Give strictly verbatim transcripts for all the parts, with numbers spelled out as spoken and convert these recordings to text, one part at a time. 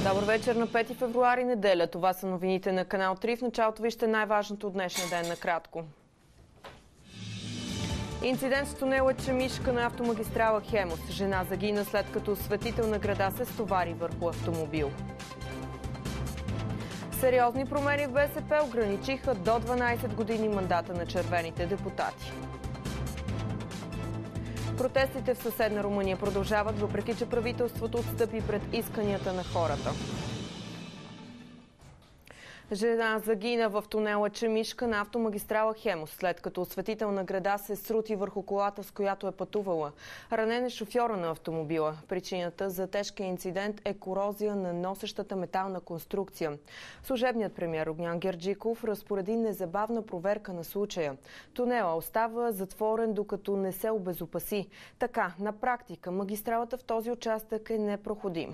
Добър вечер на пети февруари, неделя. Това са новините на канал три. В началото вижте най-важното от днешния ден накратко. Инцидент с тунела Чемишка на автомагистрала Хемус. Жена загина след като осветителна града се стовари върху автомобил. Сериозни промени в БСП ограничиха до дванайсет години мандата на червените депутати. Протестите в съседна Румъния продължават, въпреки че правителството отстъпи пред исканията на хората. Жена загина в тунела Чемишка на автомагистрала Хемус, след като осветителна града се срути върху колата, с която е пътувала. Ранен е шофьора на автомобила. Причината за тежкия инцидент е корозия на носещата метална конструкция. Служебният премиер Огнян Герджиков разпореди незабавна проверка на случая. Тунела остава затворен, докато не се обезопаси. Така, на практика, магистралата в този участък е непроходима.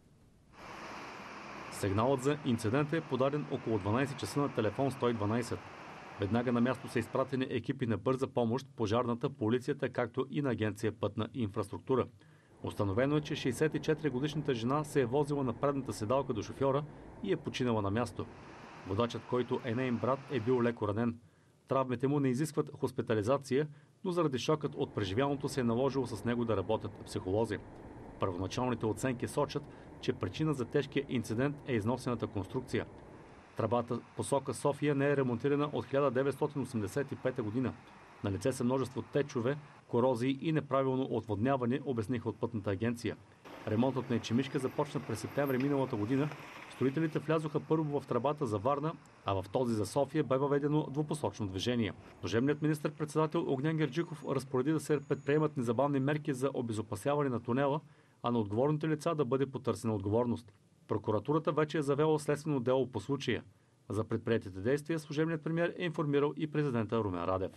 Сигналът за инцидента е подаден около дванайсет часа на телефон сто и дванайсет. Веднага на място са изпратени екипи на бърза помощ, пожарната, полицията, както и на агенция Пътна инфраструктура. Установено е, че шейсет и четири годишната жена се е возила на предната седалка до шофьора и е починала на място. Водачът, който е неин брат, е бил леко ранен. Травмите му не изискват хоспитализация, но заради шокът от преживяното се е наложило с него да работят психолози. Първоначалните оценки сочат, че причина за тежкия инцидент е износената конструкция. Тръбата посока София не е ремонтирана от хиляда деветстотин осемдесет и пета година. Налице са множество течове, корозии и неправилно отводняване, обясниха от Пътната агенция. Ремонтът на Ечемишка започна през септември миналата година. Строителите влязоха първо в тръбата за Варна, а в този за София бе въведено двупосочно движение. Служебният министър-председател Огнян Герджиков разпореди да се предприемат незабавни мерки за обезопасяване на тунела, а на отговорните лица да бъде потърсена отговорност. Прокуратурата вече е завела следствено дело по случая. За предприетите действия служебният премиер е информирал и президента Румен Радев.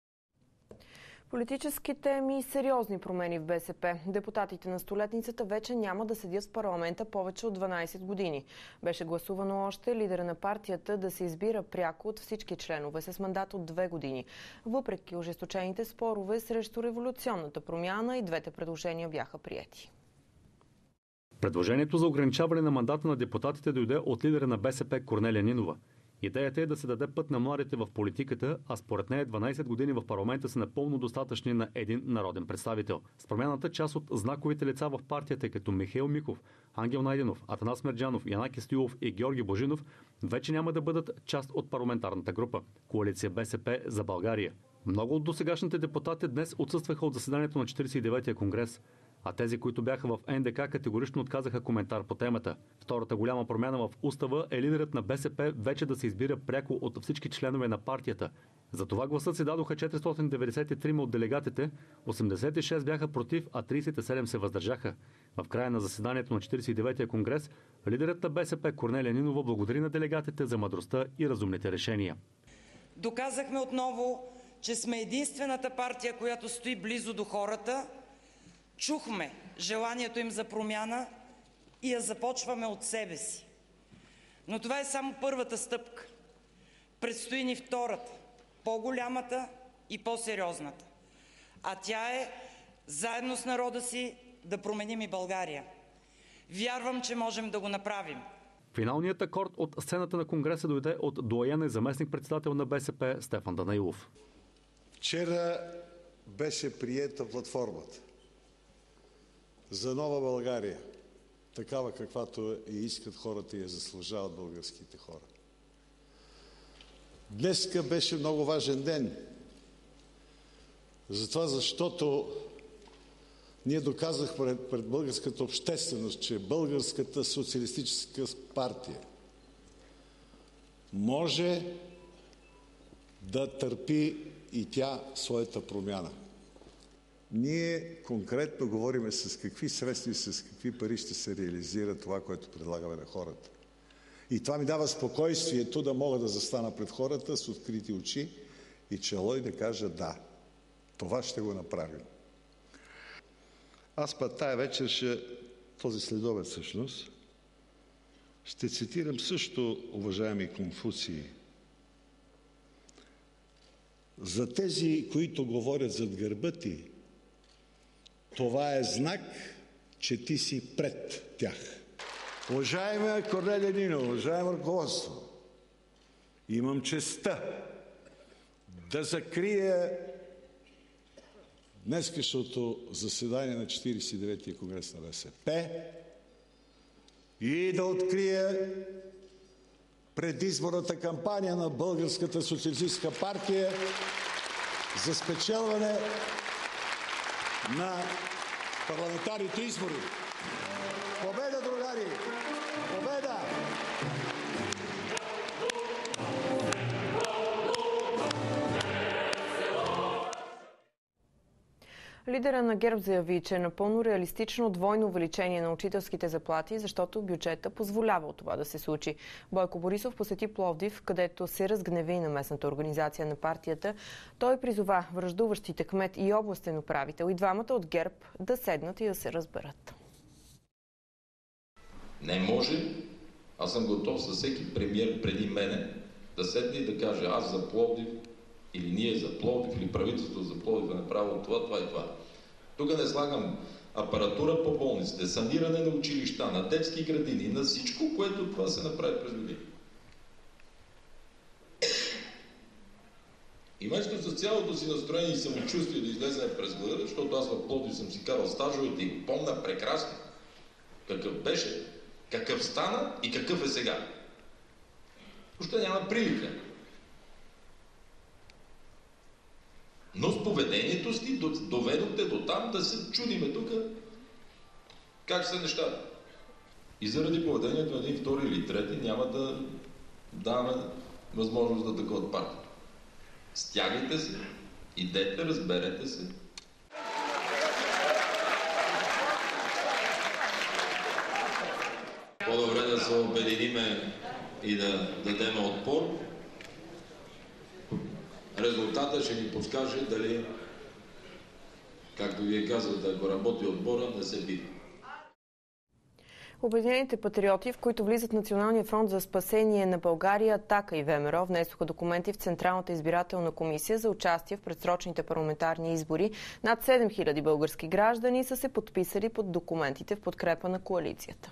Политически теми и сериозни промени в БСП. Депутатите на столетницата вече няма да седят в парламента повече от дванайсет години. Беше гласувано още лидера на партията да се избира пряко от всички членове с мандат от две години. Въпреки ожесточените спорове срещу революционната промяна, и двете предложения бяха приети. Предложението за ограничаване на мандата на депутатите дойде от лидера на БСП Корнелия Нинова. Идеята е да се даде път на младите в политиката, а според нея дванайсет години в парламента са напълно достатъчни на един народен представител. С промяната част от знаковите лица в партията, като Михаил Миков, Ангел Найденов, Атанас Мерджанов, Янаки Стоилов и Георги Божинов, вече няма да бъдат част от парламентарната група Коалиция БСП за България. Много от досегашните депутати днес отсъстваха от заседанието на четирийсет и деветия конгрес, а тези, които бяха в Ен Де Ка, категорично отказаха коментар по темата. Втората голяма промяна в устава е лидерът на БСП вече да се избира пряко от всички членове на партията. За това гласът се дадоха четиристотин деветдесет и три от делегатите, осемдесет и шест бяха против, а трийсет и седем се въздържаха. В края на заседанието на четирийсет и деветия конгрес лидерът на БСП Корнелия Нинова благодари на делегатите за мъдростта и разумните решения. Доказахме отново, че сме единствената партия, която стои близо до хората. Чухме желанието им за промяна и я започваме от себе си. Но това е само първата стъпка. Предстои ни втората, по-голямата и по-сериозната. А тя е заедно с народа си да променим и България. Вярвам, че можем да го направим. Финалният акорд от сцената на конгреса дойде от доайена и заместник-председател на БСП Стефан Данаилов. Вчера беше приета платформата за нова България, такава каквато и искат хората и я заслужават българските хора. Днеска беше много важен ден, затова защото ние доказахме пред, пред българската общественост, че Българската социалистическа партия може да търпи и тя своята промяна. Ние конкретно говорим с какви средства и с какви пари ще се реализира това, което предлагаме на хората. И това ми дава спокойствието да мога да застана пред хората с открити очи и чело и да кажа да, това ще го направим. Аз път тая вечер ще, този следобед всъщност, ще цитирам също уважаеми Конфуций. За тези, които говорят зад гърба ти, това е знак, че ти си пред тях. Уважаема Корнелия Нинова, уважаемо ръководство, имам честта да закрия днескашното заседание на четиридесет и деветия конгрес на БСП и да открия предизборната кампания на Българската социалистическа партия за спечелване на парламентарните избори. Победа, другари! Победа! Лидера на ГЕРБ заяви, че е напълно реалистично двойно увеличение на учителските заплати, защото бюджета позволява от това да се случи. Бойко Борисов посети Пловдив, където се разгневи на местната организация на партията. Той призова враждуващите кмет и областен управител и двамата от ГЕРБ да седнат и да се разберат. Не може, аз съм готов с всеки премиер преди мене да седне и да каже аз за Пловдив, или ние за Пловдив, или правителството за Пловдив е направило това, това и това. Тук не слагам апаратура по болниците, саниране на училища, на детски градини, на всичко, което това се направи през години. И вместо с цялото си настроение и самочувствие да излезе през глада, защото аз в Пловдив съм си карал стажовете и го помня прекрасно. Какъв беше, какъв стана и какъв е сега. Въобще няма прилика. Но с поведението си доведохте до там да се чудиме тук как са нещата. И заради поведението на един, втори или трети няма да даваме възможност да такова партия. Стягайте се, идете, разберете се. По-добре да се обединиме и да дадем отпор. Резултата ще ни подскаже дали, както вие казвате, ако работи отбора, не се бива. Обединените патриоти, в които влизат Националния фронт за спасение на България, Атака и ВМРО, внесоха документи в Централната избирателна комисия за участие в предсрочните парламентарни избори. Над седем хиляди български граждани са се подписали под документите в подкрепа на коалицията.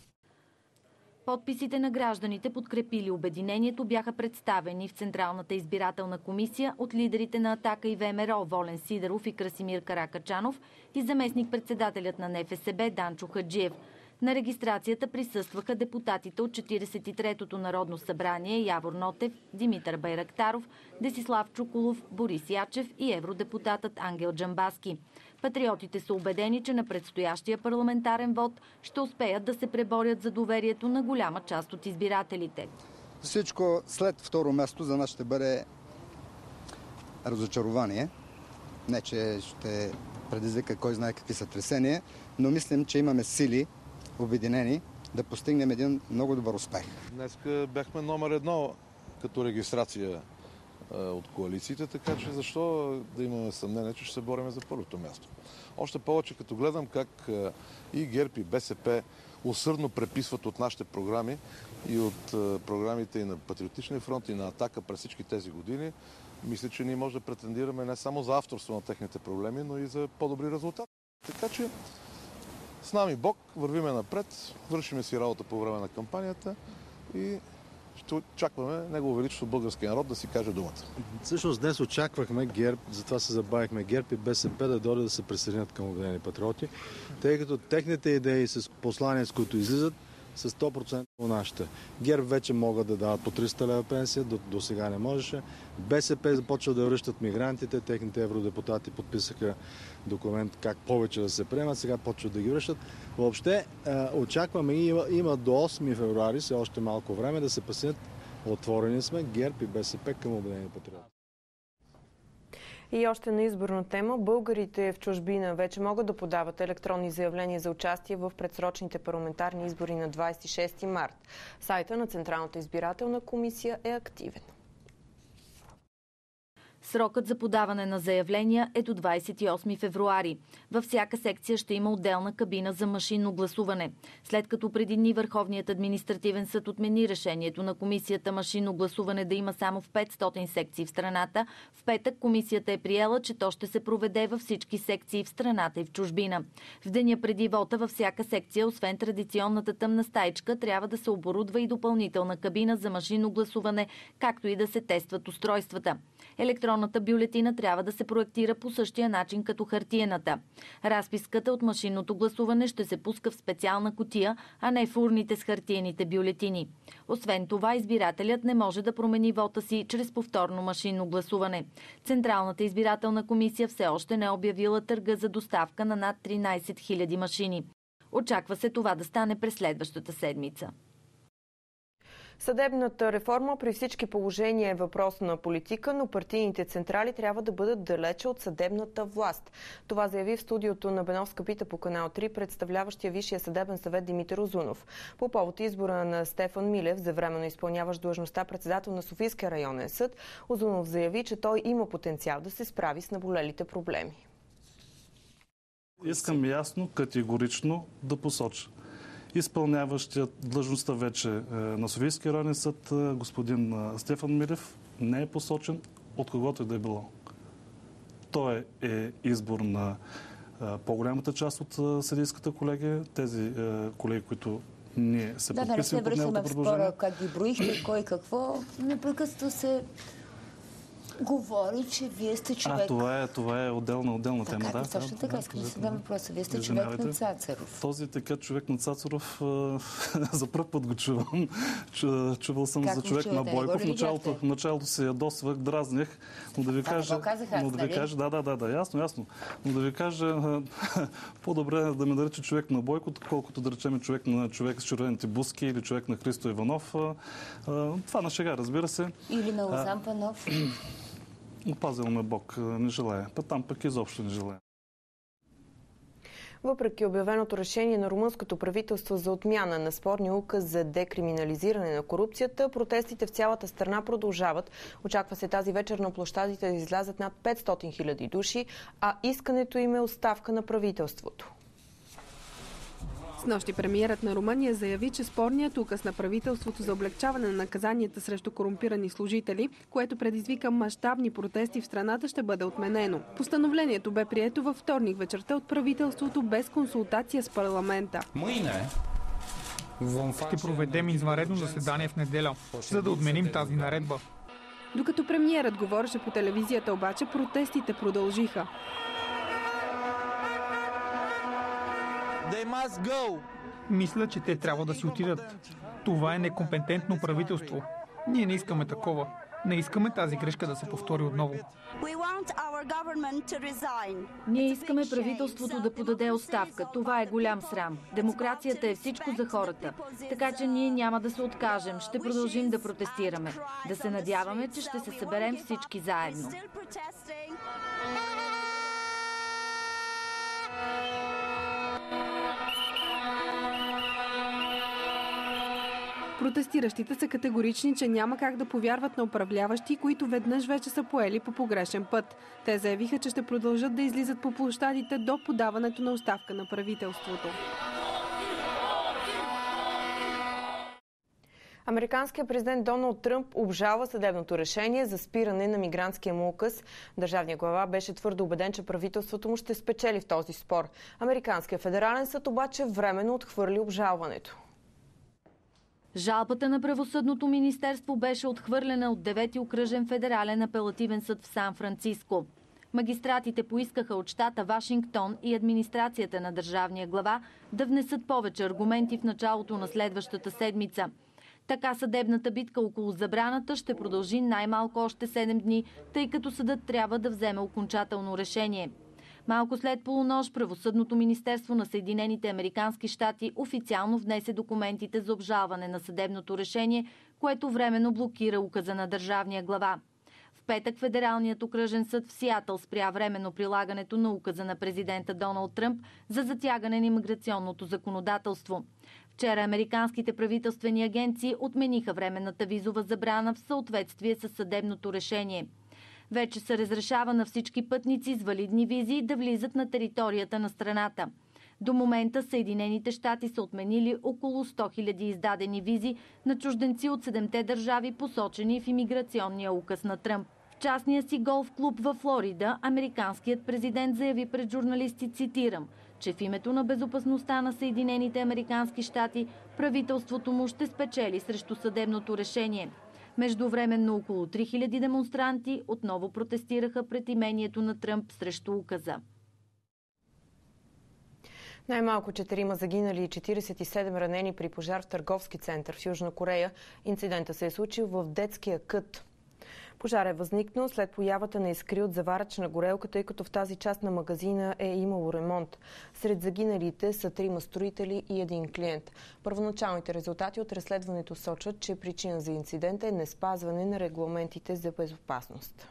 Подписите на гражданите, подкрепили обединението, бяха представени в Централната избирателна комисия от лидерите на Атака и ВМРО Волен Сидеров и Красимир Каракачанов и заместник-председателят на НФСБ Данчо Хаджиев. На регистрацията присъстваха депутатите от четиридесет и третото Народно събрание Явор Нотев, Димитър Байрактаров, Десислав Чуколов, Борис Ячев и евродепутатът Ангел Джамбаски. Патриотите са убедени, че на предстоящия парламентарен вод ще успеят да се преборят за доверието на голяма част от избирателите. Всичко след второ място за нас ще бъде разочарование. Не, че ще предизвика кой знае какви сътресения, но мислим, че имаме сили, обединени, да постигнем един много добър успех. Днес бяхме номер едно като регистрация от коалициите, така че защо да имаме съмнение, че ще се борим за първото място. Още повече като гледам как и ГЕРБ и БСП усърдно преписват от нашите програми и от програмите и на Патриотичния фронт и на Атака през всички тези години, мисля, че ние може да претендираме не само за авторство на техните проблеми, но и за по-добри резултати. Така че с нами Бог, вървиме напред, вършиме си работа по време на кампанията и ще очакваме Негово величество българския народ да си каже думата. Всъщност днес очаквахме ГЕРБ, затова се забавихме ГЕРБ и БСП да дойдат да се присъединят към Обединени патриоти, тъй като техните идеи с послания, с които излизат, са сто процента от нашите. ГЕРБ вече могат да дават по триста лева пенсия, до, до сега не можеше. БСП започва да връщат мигрантите, техните евродепутати подписаха документ как повече да се приемат, сега почват да ги връщат. Въобще очакваме и има, има до осми февруари, все още малко време, да се присъединят. Отворени сме ГЕРБ и БСП към Обединени патриоти. И още на изборна тема, българите в чужбина вече могат да подават електронни заявления за участие в предсрочните парламентарни избори на двадесет и шести март. Сайта на Централната избирателна комисия е активен. Срокът за подаване на заявления е до двадесет и осми февруари. Във всяка секция ще има отделна кабина за машинно гласуване. След като преди дни Върховният административен съд отмени решението на комисията машинно гласуване да има само в петстотин секции в страната, в петък комисията е приела, че то ще се проведе във всички секции в страната и в чужбина. В деня преди вота във всяка секция, освен традиционната тъмна стаичка, трябва да се оборудва и допълнителна кабина за машинно гласуване, както и да се тестват устройствата. Електронната бюлетина трябва да се проектира по същия начин като хартиената. Разписката от машинното гласуване ще се пуска в специална кутия, а не в урните с хартиените бюлетини. Освен това, избирателят не може да промени вота си чрез повторно машинно гласуване. Централната избирателна комисия все още не е обявила търга за доставка на над тринадесет хиляди машини. Очаква се това да стане през следващата седмица. Съдебната реформа при всички положения е въпрос на политика, но партийните централи трябва да бъдат далече от съдебната власт. Това заяви в студиото на Беновска пита по канал три представляващия Висшия съдебен съвет Димитър Узунов. По повод избора на Стефан Милев за временно изпълняващ длъжността председател на Софийския районен съд, Узунов заяви, че той има потенциал да се справи с наболелите проблеми. Искам ясно, категорично да посоча. Изпълняващият длъжността вече на Софийския районен съд, господин Стефан Милев, не е посочен от когото и да е било. Той е избор на по-голямата част от съдийската колегия, тези колеги, които ние се да, подписваме под неговото предложение. Да, не се връщаме в спора как ги броихте, кой какво. Непрекъснато се говори, че вие сте човек. А, това е, това е отделна, отделна така, тема. Да, точно така. Искам да си задам въпроса. Вие сте човек на Цацаров. Този така човек на Цацаров за пръв път го чувам. Чувал съм как за човек чувате? на Бойков. В началото, началото се ядосвах, дразнях, но да ви кажа... Да, казах аз, но да ви кажа, да, да, да, да, ясно, ясно. Но да ви кажа, по-добре да ме нарича човек на Бойко, колкото да речем човек на човек с червените буски или човек на Христо Иванов. Това на шега, разбира се. Или на Лозан Панов. Опазил ме Бог, не желая. Па там пък изобщо не желая. Въпреки обявеното решение на румънското правителство за отмяна на спорния указ за декриминализиране на корупцията, протестите в цялата страна продължават. Очаква се тази вечер на площадите да излязат над петстотин хиляди души, а искането им е оставка на правителството. Снощи премиерът на Румъния заяви, че спорният указ на правителството за облегчаване на наказанията срещу корумпирани служители, което предизвика мащабни протести в страната, ще бъде отменено. Постановлението бе прието във вторник вечерта от правителството без консултация с парламента. Ще проведем извънредно заседание в неделя, за да отменим тази наредба. Докато премиерът говореше по телевизията, обаче протестите продължиха. Мисля, че те трябва да си отидат. Това е некомпетентно правителство. Ние не искаме такова. Не искаме тази грешка да се повтори отново. Ние искаме правителството да подаде оставка. Това е голям срам. Демокрацията е всичко за хората. Така че ние няма да се откажем. Ще продължим да протестираме. Да се надяваме, че ще се съберем всички заедно. Протестиращите са категорични, че няма как да повярват на управляващи, които веднъж вече са поели по погрешен път. Те заявиха, че ще продължат да излизат по площадите до подаването на оставка на правителството. Американският президент Доналд Тръмп обжалва съдебното решение за спиране на мигрантския му указ. Държавният глава беше твърдо убеден, че правителството му ще спечели в този спор. Американският федерален съд обаче временно отхвърли обжалването. Жалбата на правосъдното министерство беше отхвърлена от девети окръжен федерален апелативен съд в Сан-Франциско. Магистратите поискаха от щата Вашингтон и администрацията на държавния глава да внесат повече аргументи в началото на следващата седмица. Така съдебната битка около забраната ще продължи най-малко още седем дни, тъй като съдът трябва да вземе окончателно решение. Малко след полунощ правосъдното министерство на Съединените американски щати официално внесе документите за обжалване на съдебното решение, което временно блокира указа на държавния глава. В петък Федералният окръжен съд в Сиатъл спря временно прилагането на указа на президента Доналд Тръмп за затягане на имиграционното законодателство. Вчера американските правителствени агенции отмениха временната визова забрана в съответствие с съдебното решение. Вече се разрешава на всички пътници с валидни визи да влизат на територията на страната. До момента Съединените щати са отменили около сто хиляди издадени визи на чужденци от седемте държави, посочени в имиграционния указ на Тръмп. В частния си голф клуб във Флорида американският президент заяви пред журналисти, цитирам, че в името на безопасността на Съединените американски щати правителството му ще спечели срещу съдебното решение. Междувременно около три хиляди демонстранти отново протестираха пред имението на Тръмп срещу указа. Най-малко четирима загинали и четиридесет и седем ранени при пожар в търговски център в Южна Корея. Инцидентът се е случил в детския кът. Пожар е възникнал след появата на искри от заварачна горелка, тъй като в тази част на магазина е имало ремонт. Сред загиналите са трима строители и един клиент. Първоначалните резултати от разследването сочат, че причина за инцидента е неспазване на регламентите за безопасност.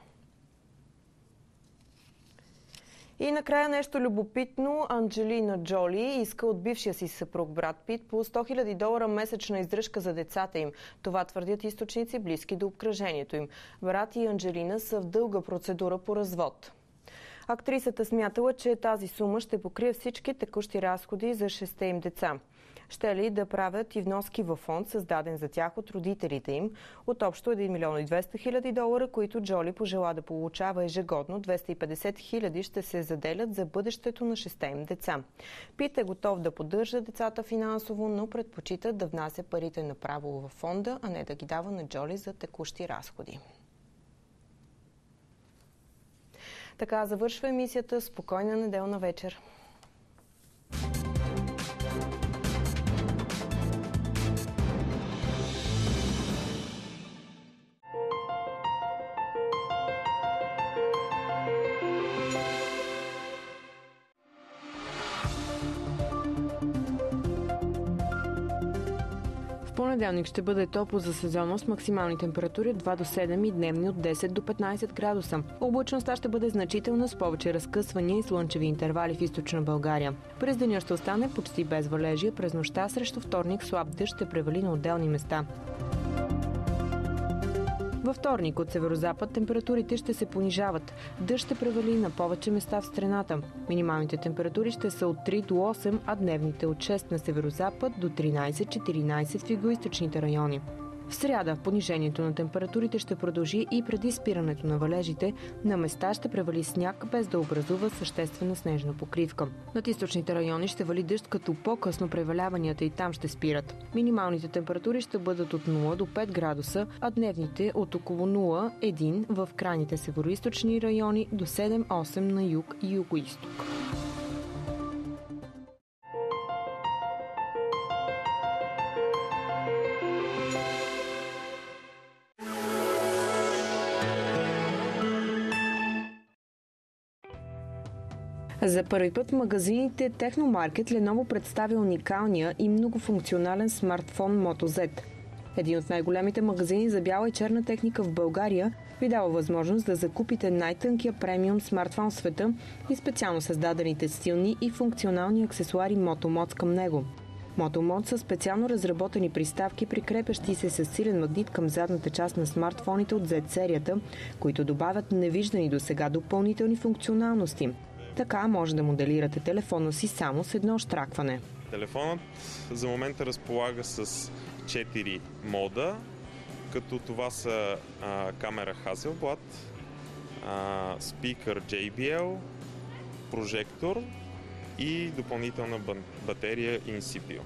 И накрая нещо любопитно. Анджелина Джоли иска от бившия си съпруг Брад Пит по сто хиляди долара месечна издръжка за децата им. Това твърдят източници, близки до обкръжението им. Брад и Анджелина са в дълга процедура по развод. Актрисата смятала, че тази сума ще покрие всички текущи разходи за шестте им деца. Ще ли да правят и вноски във фонд, създаден за тях от родителите им, от общо един милион и двеста хиляди долара, които Джоли пожела да получава ежегодно. двеста и петдесет хиляди ще се заделят за бъдещето на шестте им деца. Пит е готов да поддържа децата финансово, но предпочита да внася парите направо във фонда, а не да ги дава на Джоли за текущи разходи. Така завършва емисията. Спокойна неделна вечер. В понеделник ще бъде топло за сезона с максимални температури от два до седем и дневни от десет до петнайсет градуса. Облачността ще бъде значителна с повече разкъсвания и слънчеви интервали в източна България. През деня ще остане почти без валежи, през нощта срещу вторник слаб дъжд ще превали на отделни места. Във вторник от северозапад температурите ще се понижават. Дъжд ще превали на повече места в страната. Минималните температури ще са от три до осем, а дневните от шест на северозапад до тринайсет-четиринайсет в югоизточните райони. В сряда понижението на температурите ще продължи и преди спирането на валежите. На места ще превали сняг, без да образува съществена снежна покривка. Над източните райони ще вали дъжд, като по-късно преваляванията и там ще спират. Минималните температури ще бъдат от нула до пет градуса, а дневните от около нула до един в крайните североизточни райони до седем-осем на юг и югоизток. За първи път в магазините Техномаркет Lenovo представи уникалния и многофункционален смартфон Moto Z. Един от най-големите магазини за бяла и черна техника в България ви дава възможност да закупите най-тънкия премиум смартфон в света и специално създадените стилни и функционални аксесуари Moto Mods към него. Moto Mods са специално разработени приставки, прикрепящи се с силен магнит към задната част на смартфоните от Z серията, които добавят невиждани досега допълнителни функционалности. Така може да моделирате телефона си само с едно щракване. Телефонът за момента разполага с четири мода, като това са а, камера Hasselblad, а, спикър джей би ел, прожектор и допълнителна батерия InCPO.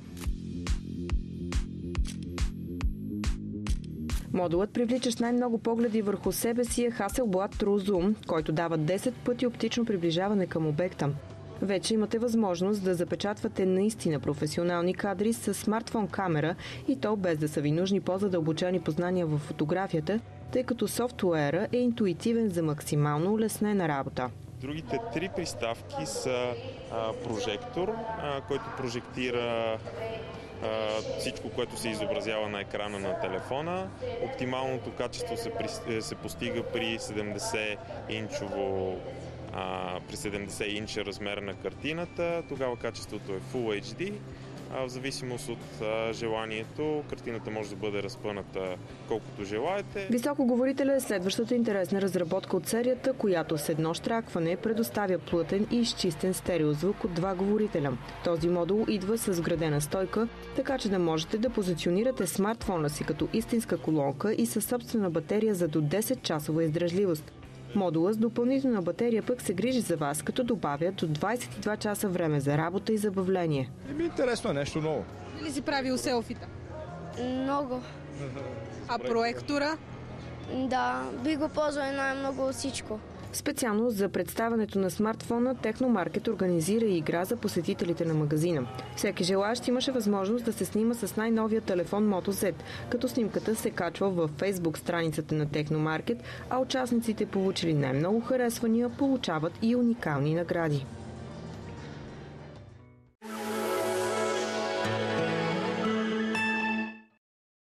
Модулът, привличащ най-много погледи върху себе си, е Hasselblad True Zoom, който дава десет пъти оптично приближаване към обекта. Вече имате възможност да запечатвате наистина професионални кадри с смартфон камера и то без да са ви нужни по-задълбочени познания в фотографията, тъй като софтуера е интуитивен за максимално улеснена работа. Другите три приставки са а, прожектор, а, който прожектира всичко, което се изобразява на екрана на телефона. Оптималното качество се, при, се постига при седемдесет инчово а, при седемдесет инча размер на картината. Тогава качеството е Full Ейч Ди. в зависимост от желанието. Картината може да бъде разпъната колкото желаете. Високоговорителя е следващата интересна разработка от серията, която с едно щракване предоставя плътен и изчистен стереозвук от два говорителя. Този модул идва с вградена стойка, така че да можете да позиционирате смартфона си като истинска колонка и със собствена батерия за до десет часова издръжливост. Модула с допълнителна батерия пък се грижи за вас, като добавя до двадесет и два часа време за работа и забавление. Еми, интересно е, нещо ново. Ли си правил селфита? Много. А проектора? Да, би го ползвал най-много от всичко. Специално за представянето на смартфона Техномаркет организира и игра за посетителите на магазина. Всеки желаещ имаше възможност да се снима с най-новия телефон Moto Z, като снимката се качва във Фейсбук страницата на Техномаркет, а участниците, получили най-много харесвания, получават и уникални награди.